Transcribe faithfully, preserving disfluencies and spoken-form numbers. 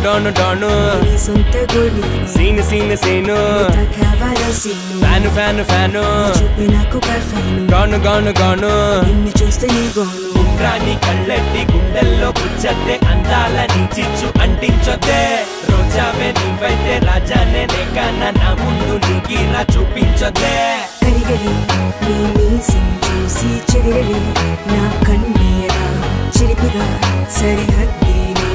డాను done scene scene scene fan fan fan గాను గాను గాను రాని కళ్ళెట్టి గుండెల్లో గుచ్చద్దే అందాలని చిచ్చు అంటించొద్దే రోజావే నువ్వైతే రాజానే నేకన్నా నా ముందు నీకిరా చూపించొద్దే కరిగలి నీ మీసం చూసి చెదిరలి నా కన్నీరా చిలిపిగా సరిహద్దే